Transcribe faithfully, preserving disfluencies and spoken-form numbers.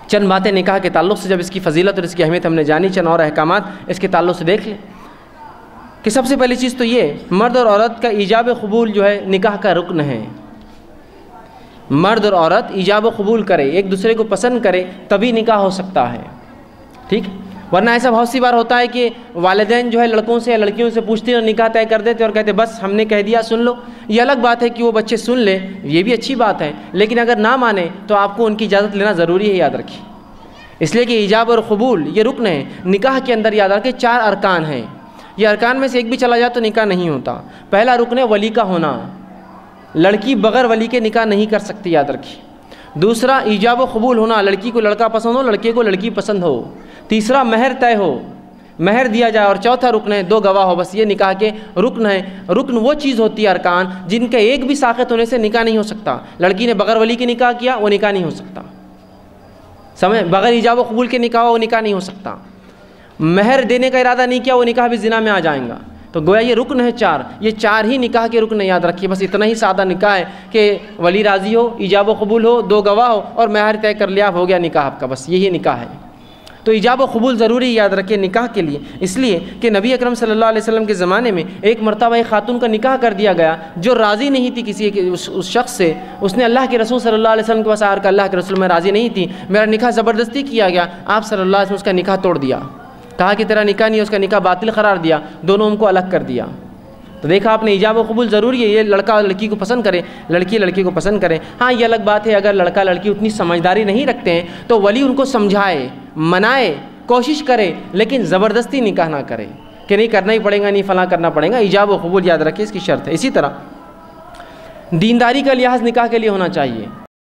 چند باتیں نکاح کے تعلق سے، جب اس کی فضیلت اور اس کی اہمیت ہم نے جانی، چند اور احکامات اس کے تعلق سے دیکھ لیں کہ سب سے پہلی چیز تو یہ، مرد اور عورت کا ایجاب قبول جو ہے نکاح کا رکن ہے۔ مرد اور عورت ایجاب و قبول کرے، ایک دوسرے کو پسند کرے، تبھی نکاح ہو سکتا ہے، ٹھیک؟ ورنہ ایسا بہت سی بار ہوتا ہے کہ والدین جو ہے لڑکوں سے یا لڑکیوں سے پوچھتے ہیں اور نکاح طے کر دیتے اور کہتے بس ہم نے کہہ دیا سن لو۔ یہ الگ بات ہے کہ وہ بچے سن لے، یہ بھی اچھی بات ہے، لیکن اگر نہ مانے تو آپ کو ان کی اجازت لینا ضروری ہے، یاد رکھیے۔ اس لیے کہ ایجاب اور قبول یہ رکن ہے نکاح کے اندر، یاد رکھیں چار ارکان ہیں، یہ ارکان میں سے ایک بھی چلا جائے تو نکاح نہیں ہوتا۔ پہلا رکن ہے ولی کا ہونا، لڑکی بغیر ولی کے نکاح نہیں کر سکتی، یاد رکھیے۔ دوسرا ایجاب و قبول ہونا، لڑکی کو لڑکا پسند ہو، لڑکے کو لڑکی پسند ہو۔ تیسرا مہر طے ہو، مہر دیا جائے۔ اور چوتھا رکن ہے دو گواہ ہو، بس یہ نکاح کے رکن ہے۔ رکن وہ چیز ہوتی ہے ارکان جن کے ایک بھی ساقط ہونے سے نکاح نہیں ہو سکتا۔ لڑکی نے بغیر ولی کے نکاح کیا، وہ نکاح نہیں ہو سکتا، سمجھ؟ بغیر ایجاب و قبول کے نکاح ہو، وہ نکاح نہیں ہو سکتا۔ مہر دینے کا ارادہ نہیں کیا، وہ نکاح بھی زنا میں آ جائیں گا۔ تو گویا یہ رکن ہے چار، یہ چار ہی نکاح کے رکن، یاد رکھیے۔ بس اتنا ہی سادہ نکاح ہے کہ ولی راضی ہو، ایجاب و قبول ہو، دو گواہ ہو اور مہر طے کر لیا، ہو گیا نکاح آپ کا، بس یہی نکاح ہے۔ تو ایجاب و قبول ضروری، یاد رکھیے، نکاح کے لیے، اس لیے کہ نبی اکرم صلی اللہ علیہ وسلم کے زمانے میں ایک مرتبہ ایک خاتون کا نکاح کر دیا گیا جو راضی نہیں تھی کسی اس, اس شخص سے۔ اس نے اللہ کے رسول صلی اللہ علیہ وسلم کے پاس آ کر اللہ کے رسول میں راضی نہیں تھی، میرا نکاح زبردستی کیا گیا۔ آپ صلی اللہ علیہ وسلم اس کا نکاح توڑ دیا، کہا کہ تیرا نکاح نہیں ہے، اس کا نکاح باطل قرار دیا، دونوں ان کو الگ کر دیا۔ تو دیکھا آپ نے، ایجاب و قبول ضروری ہے، یہ لڑکا لڑکی کو پسند کرے، لڑکی لڑکی کو پسند کرے۔ ہاں یہ الگ بات ہے اگر لڑکا لڑکی اتنی سمجھداری نہیں رکھتے ہیں تو ولی ان کو سمجھائے، منائے، کوشش کرے، لیکن زبردستی نکاح نہ کرے کہ نہیں کرنا ہی پڑے گا، نہیں فلاں کرنا پڑے گا۔ ایجاب و قبول یاد رکھیں، اس کی شرط ہے۔ اسی طرح دینداری کا لحاظ نکاح کے لیے ہونا چاہیے۔